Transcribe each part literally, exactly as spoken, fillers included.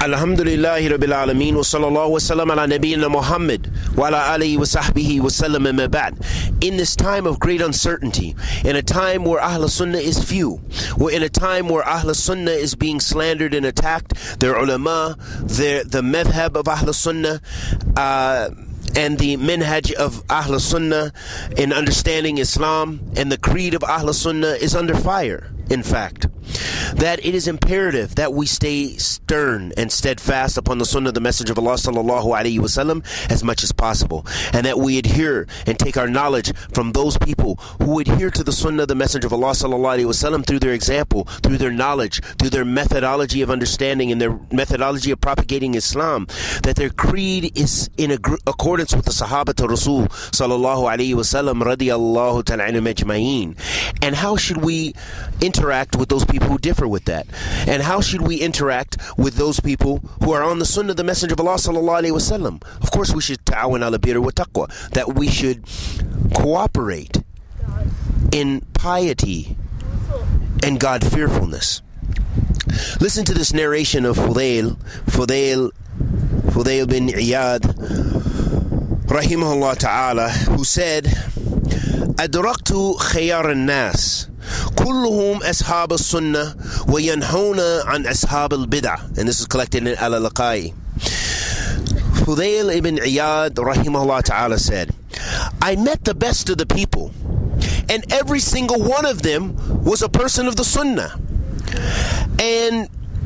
Alhamdulillahi Rabbil Alameen wa sallallahu wa sallam ala nabiyyina Muhammad wa ala alihi wa sahbihi wa sallam amma ba'd. In this time of great uncertainty, in a time where Ahl Sunnah is few, we're in a time where Ahl Sunnah is being slandered and attacked, their ulama, their, the madhab of Ahl Sunnah, uh, and the minhaj of Ahl Sunnah in understanding Islam, and the creed of Ahl Sunnah is under fire. In fact, that it is imperative that we stay stern and steadfast upon the sunnah of the Messenger of Allah sallallahu alaihi wasallam as much as possible, and that we adhere and take our knowledge from those people who adhere to the sunnah of the Messenger of Allah sallallahu alaihi wasallam through their example, through their knowledge, through their methodology of understanding and their methodology of propagating Islam, that their creed is in ag- accordance with the Sahaba to Rasul sallallahu alaihi wasallam radiyallahu ta'ala anhum ajma'een. And how should we interact with those people who differ with that? And how should we interact with those people who are on the sunnah of the Messenger of Allah sallallahu alaihi wasallam? Of course, we should ta'awan ala birri wa taqwa, that we should cooperate in piety and God-fearfulness. Listen to this narration of Fudail, Fudail, Fudail bin Iyad, rahimahullah ta'ala, who said, أدركت خيار الناس كلهم أصحاب السنة وينهون عن أصحاب البدع. And this is collected in Al-Laqai. Fudail ibn Iyad rahimahullah ta'ala said, I met the best of the people, and every single one of them was a person of the sunnah, and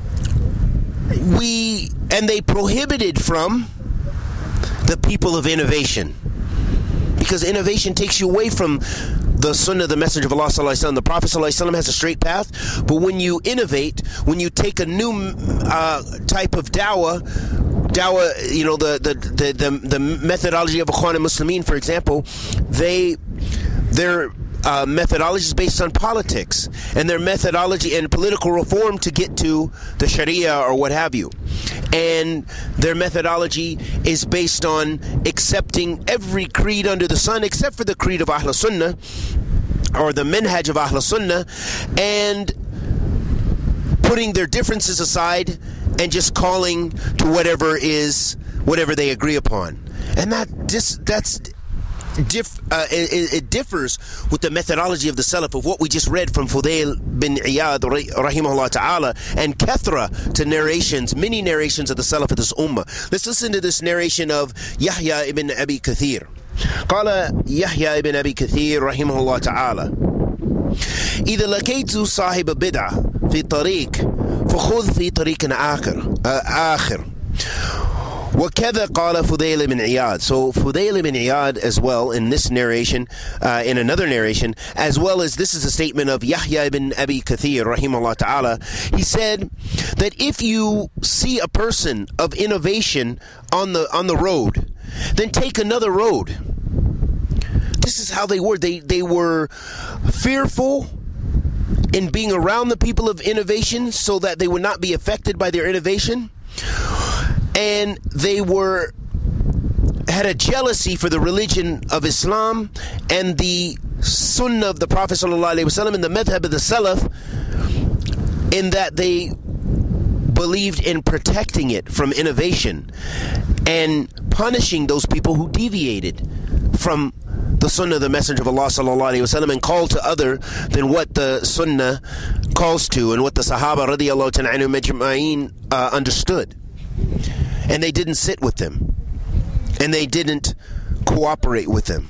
we and they prohibited from the people of innovation, because innovation takes you away from the sunnah of the Messenger of Allah sallallahu alaihi wasallam. The Prophet sallallahu alaihi wasallam has a straight path, but when you innovate, when you take a new uh, type of dawah, dawah, you know, the the the the, the methodology of Ikhwan al-Muslimin, for example, they their uh, methodology is based on politics, and their methodology and political reform to get to the Sharia or what have you. And their methodology is based on accepting every creed under the sun except for the creed of Ahl Sunnah, or the minhaj of Ahl Sunnah, and putting their differences aside and just calling to whatever is whatever they agree upon. And that just that's Dif, uh, it, it differs with the methodology of the Salaf of what we just read from Fudail bin Iyad rahimahullah ta'ala, and kathra to narrations, many narrations of the Salaf of this ummah. Let's listen to this narration of Yahya ibn Abi Kathir. قال يحيى ibn Abi Kathir رحمه الله تعالى إذا لقيت صاحب بدعة في طريق فخذ في طريق آخر آخر وكذا قال Fudail ibn Iyad. So Fudail ibn Iyad as well in this narration, uh, in another narration, as well as this is a statement of Yahya ibn Abi Kathir rahimahullah ta'ala. He said that if you see a person of innovation on the on the road, then take another road. This is how they were. They they were fearful in being around the people of innovation so that they would not be affected by their innovation. And they were had a jealousy for the religion of Islam and the sunnah of the Prophet sallallahu alaihi wasallam and the madhab of the Salaf, in that they believed in protecting it from innovation and punishing those people who deviated from the sunnah of the Messenger of Allah sallallahu alaihi wasallam and called to other than what the sunnah calls to and what the Sahaba radiyallahu ta'ala anhum ajma'een uh, understood. And they didn't sit with them, and they didn't cooperate with them.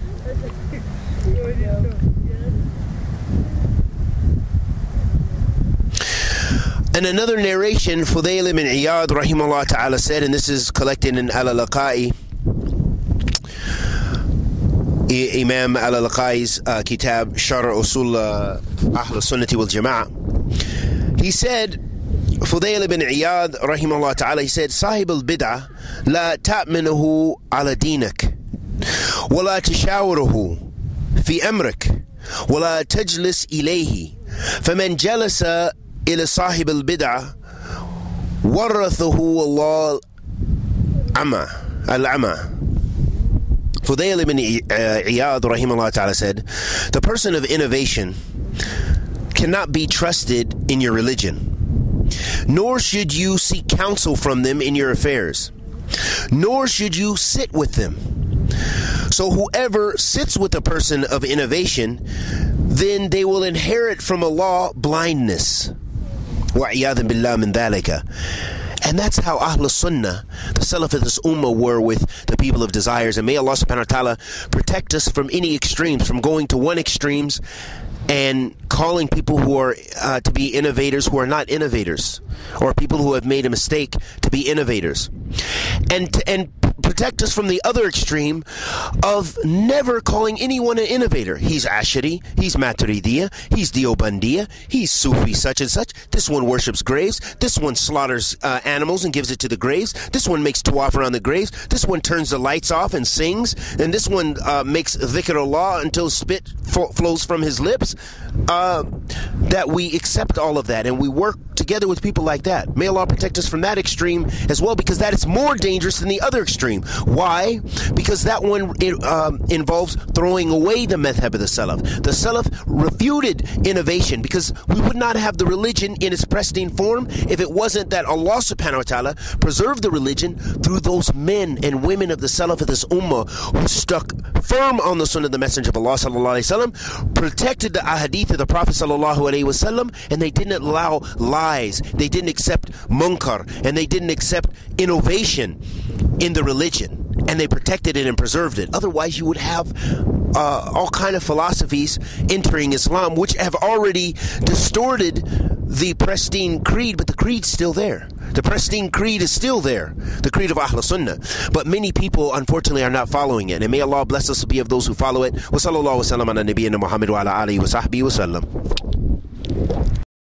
And another narration, Fudail ibn Iyad rahimahullah ta'ala said, and this is collected in Al-Laqai, Imam Al-Laqai's uh, kitab Shar' Usul uh, Ahl Sunnati wal Jama'ah. He said, Fudail ibn Iyad rahimahullah ta'ala, he said, صاحب البدعة لا تأمنه على دينك ولا تشاوره في أمرك ولا تجلس إليه فمن جلس إلى صاحب البدعة ورثه الله العمى العمى. Fudail ibn Iyad rahimahullah ta'ala said, the person of innovation cannot be trusted in your religion, nor should you seek counsel from them in your affairs, nor should you sit with them. So whoever sits with a person of innovation, then they will inherit from Allah blindness. وَعِيَاذًا بِاللَّهِ مِنْ ذَلِكَ. And that's how Ahl Sunnah, the Salaf of this Ummah, were with the people of desires. And may Allah subhanahu wa ta'ala protect us from any extremes, from going to one extremes and calling people who are uh, to be innovators who are not innovators, or people who have made a mistake to be innovators. And to, and protect us from the other extreme of never calling anyone an innovator. He's Ashari, he's Maturidiyya, he's Deobandiyya, he's Sufi such and such. This one worships graves. This one slaughters uh, animals and gives it to the graves. This one makes tawaf around the graves. This one turns the lights off and sings. And this one uh, makes dhikrullah until spit fo- flows from his lips. Uh, that we accept all of that and we work together with people like that. May Allah protect us from that extreme as well, because that is more dangerous than the other extreme. Why? Because that one it, um, involves throwing away the madhab of the Salaf. The Salaf refuted innovation, because we would not have the religion in its pristine form if it wasn't that Allah subhanahu wa ta'ala preserved the religion through those men and women of the Salaf of this Ummah who stuck firm on the Sunnah of the Messenger of Allah sallallahu alayhi wasallam, protected the ahadith of the Prophet sallallahu alayhi wasallam, and they didn't allow lies, they didn't accept munkar, and they didn't accept innovation in the religion, and they protected it and preserved it. Otherwise you would have uh, all kind of philosophies entering Islam which have already distorted the pristine creed, but the creed's still there. The pristine creed is still there, the creed of Ahl Sunnah. But many people, unfortunately, are not following it. And may Allah bless us to be of those who follow it. Wa sallallahu wa sallam ala nabiyyina Muhammad wa ala alihi wa sahbihi wa sallam.